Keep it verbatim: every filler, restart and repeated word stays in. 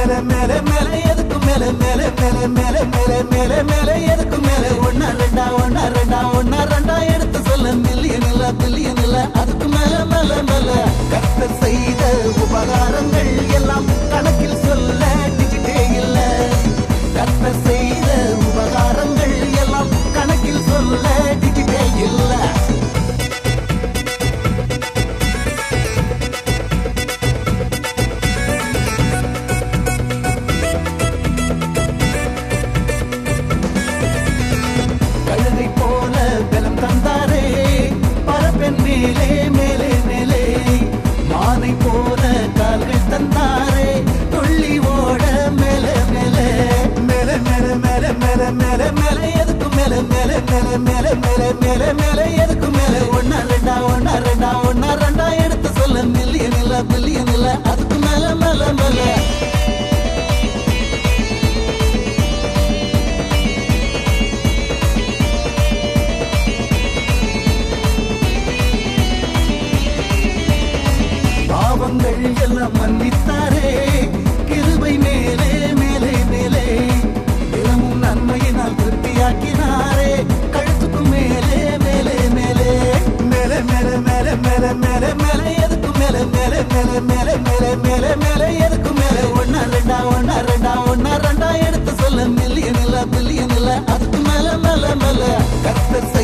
மேலே மேலே மேலே எதுக்கு மேலே மேலே மேலே மேலே மேலே மேலே மேலே எதுக்கு மேலே ஒன்னா ரெண்டா ஒன்னா ரெண்டா ஒன்னா ரெண்டா எடுத்து சொல்ல மில்லியன் இல்ல பில்லியன் இல்ல அதுக்கு மேலே மேலே மேலே கர்த்தர் செய்த உபகாரங்கள் எல்லாம் கணக்கில் சொல்ல டிஜிட்டே இல்ல கர்த்தர் செய்த உபகாரங்கள் எல்லாம் கணக்கில் சொல்ல டிஜிட்டே இல்ல மேலே மேலே மேலே மானை போல கால்கள் தந்தாரே துள்ளி ஓட மேலே மேலே மேலே மேலே மேலே மேலே மேலே மேலே எதுக்கு மேலே மேலே மேலே மேலே மேலே மேலே மேலே எதுக்கு மேலே ஒன்னா ரெண்டா ஒன்னா ரெண்டா ஒன்னா ரெண்டா எடுத்து சொல்ல மில்லியன் இல்ல பில்லியன் இல்ல அதுக்கு மேலே மேலே மேலே பாவங்கள் எல்லாம் மன்னித்தாரே கிருபை மேலே மேலே மேலே தினமும் நன்மையினால் திருப்தியாக்கினாரே கழுத்துக்கும் மேலே மேலே மேலே மேலே மேலே மேலே மேலே மேலே மேலே எதுக்கு மேலே மேலே மேலே மேலே மேலே மேலே மேலே எதுக்கு மேலே ஒன்னா ரெண்டா ஒன்னா ரெண்டா ஒன்னா ரெண்டா எடுத்து சொல்ல மில்லியன் இல்ல பில்லியன் இல்ல அதுக்கு மேலே மேலே மேலே கர்த்தர்